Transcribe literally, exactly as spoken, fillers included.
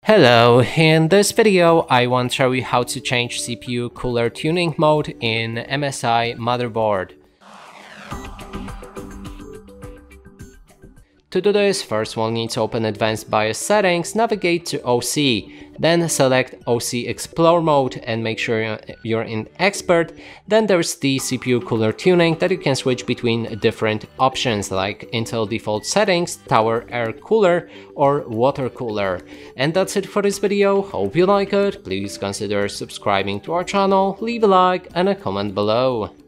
Hello, in this video I want to show you how to change C P U cooler tuning mode in M S I motherboard. To do this, first we'll need to open Advanced BIOS Settings, navigate to O C, then select O C Explore mode and make sure you're in Expert. Then there's the C P U cooler tuning that you can switch between different options like Intel default settings, Tower Air Cooler or Water Cooler. And that's it for this video. Hope you like it. Please consider subscribing to our channel, leave a like and a comment below.